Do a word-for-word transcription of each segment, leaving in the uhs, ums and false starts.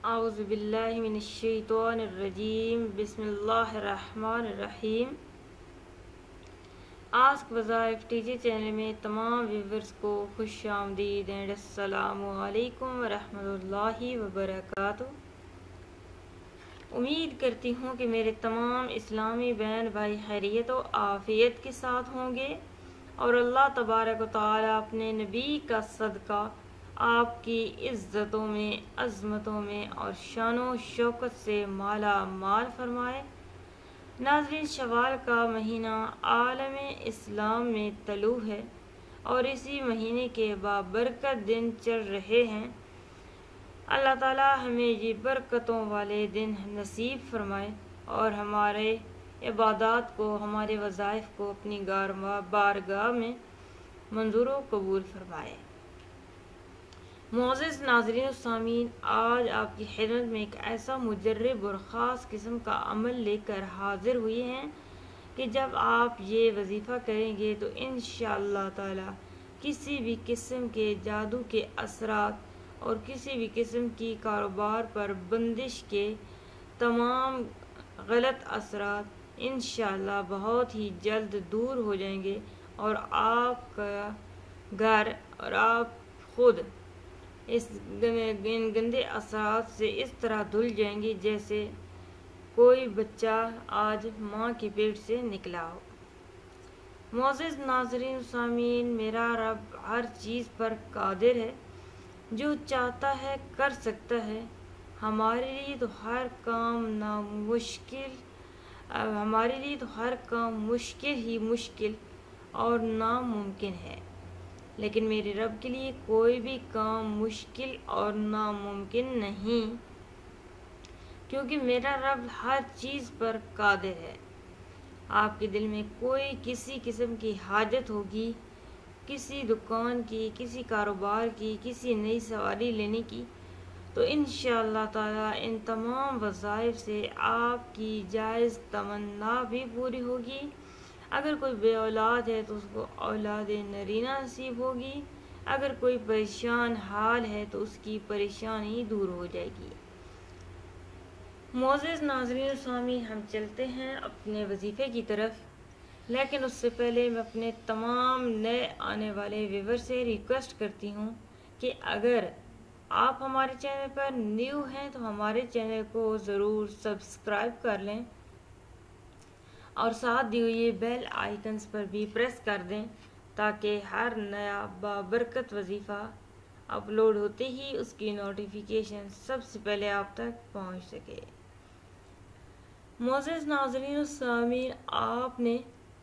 اعوذ باللہ من الشیطان الرجیم بسم اللہ الرحمن الرحیم۔ آسک وظائف ٹیچر چینل میں تمام ویورز کو خوش آمدید اینڈ السلام علیکم ورحمۃ اللہ وبرکاتہ۔ امید کرتی ہوں کہ میرے تمام اسلامی بہن بھائی خیریت و عافیت کے ساتھ ہوں گے اور اللہ تبارک و تعالی اپنے نبی کا صدقہ آپ کی عزتوں میں، عظمتوں میں اور شان و شوکت سے مالا مال فرمائے۔ ناظرین، شوال کا مہینہ عالم اسلام میں طلوع ہے اور اسی مہینے کے بابرکت دن چل رہے ہیں۔ اللہ تعالی ہمیں یہ برکتوں والے دن نصیب فرمائے اور ہمارے عبادات کو، ہمارے وظائف کو اپنی بارگاہ میں منظور و قبول فرمائے۔ معزز ناظرین و سامعین، آج آپ کی خدمت میں ایک ایسا مجرب اور خاص قسم کا عمل لے کر حاضر ہوئے ہیں کہ جب آپ یہ وظیفہ کریں گے تو انشاءاللہ تعالی کسی بھی قسم کے جادو کے اثرات اور کسی بھی قسم کی کاروبار پر بندش کے تمام غلط اثرات انشاءاللہ بہت ہی جلد دور ہو جائیں گے اور آپ کا گھر اور آپ خود اس ان گندے اثرات سے اس طرح دھل جائیں گے جیسے کوئی بچہ آج ماں کے پیٹ سے نکلا ہو۔ معزز ناظرین و سامعین، میرا رب ہر چیز پر قادر ہے، جو چاہتا ہے کر سکتا ہے۔ ہمارے لیے تو ہر کام نامشکل ہمارے لیے تو ہر کام مشکل ہی مشکل اور ناممکن ہے، لیکن میرے رب کے لیے کوئی بھی کام مشکل اور ناممکن نہیں، کیونکہ میرا رب ہر چیز پر قادر ہے۔ آپ کے دل میں کوئی کسی قسم کی حاجت ہوگی، کسی دکان کی، کسی کاروبار کی، کسی نئی سواری لینے کی، تو انشاءاللہ تعالی ان تمام وظائف سے آپ کی جائز تمنا بھی پوری ہوگی۔ اگر کوئی بے اولاد ہے تو اس کو اولاد نرینہ نصیب ہوگی، اگر کوئی پریشان حال ہے تو اس کی پریشانی دور ہو جائے گی۔ معزز ناظرین و سامعین، ہم چلتے ہیں اپنے وظیفے کی طرف، لیکن اس سے پہلے میں اپنے تمام نئے آنے والے ویور سے ریکویسٹ کرتی ہوں کہ اگر آپ ہمارے چینل پر نیو ہیں تو ہمارے چینل کو ضرور سبسکرائب کر لیں اور ساتھ دی ہوئی بیل آئیکنز پر بھی پریس کر دیں تاکہ ہر نیا بابرکت وظیفہ اپلوڈ ہوتے ہی اس کی نوٹیفیکیشن سب سے پہلے آپ تک پہنچ سکے۔ معزز ناظرین و سامعین، آپ نے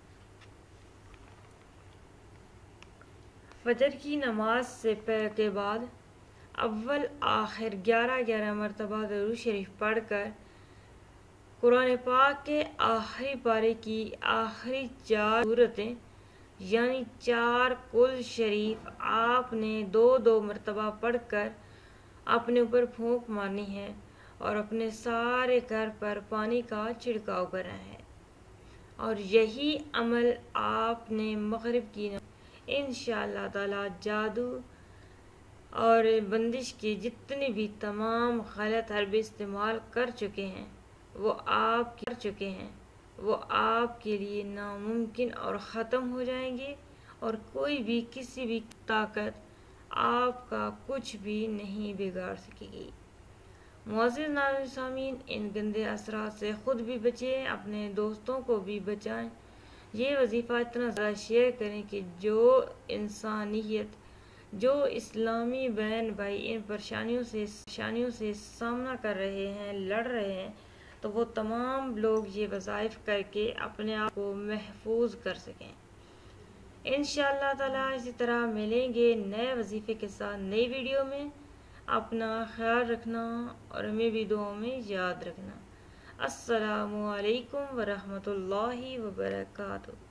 فجر کی نماز سے کے بعد اول آخر گیارہ گیارہ مرتبہ درود شریف پڑھ کر قرآن پاک کے آخری پارے کی آخری چار سورتیں یعنی چار کل شریف آپ نے دو دو مرتبہ پڑھ کر اپنے اوپر پھونک مارنی ہے اور اپنے سارے گھر پر پانی کا چھڑکاؤ کرنا ہے، اور یہی عمل آپ نے مغرب کی انشاءاللہ تعالی جادو اور بندش کی جتنی بھی تمام غلط حربے استعمال کر چکے ہیں وہ آپ کر چکے ہیں وہ آپ کے لیے ناممکن اور ختم ہو جائیں گے، اور کوئی بھی کسی بھی طاقت آپ کا کچھ بھی نہیں بگاڑ سکے گی۔ معزز ناظرین سامعین، ان گندے اثرات سے خود بھی بچیں، اپنے دوستوں کو بھی بچائیں۔ یہ وظیفہ اتنا زیادہ شیئر کریں کہ جو انسانیت، جو اسلامی بہن بھائی ان پریشانیوں سے پریشانیوں سے سامنا کر رہے ہیں، لڑ رہے ہیں، تو وہ تمام لوگ یہ وظائف کر کے اپنے آپ کو محفوظ کر سکیں۔ انشاءاللہ تعالی اسی طرح ملیں گے نئے وظیفے کے ساتھ نئی ویڈیو میں۔ اپنا خیال رکھنا اور ہمیں بھی دعاؤں میں یاد رکھنا۔ السلام علیکم ورحمۃ اللہ وبرکاتہ۔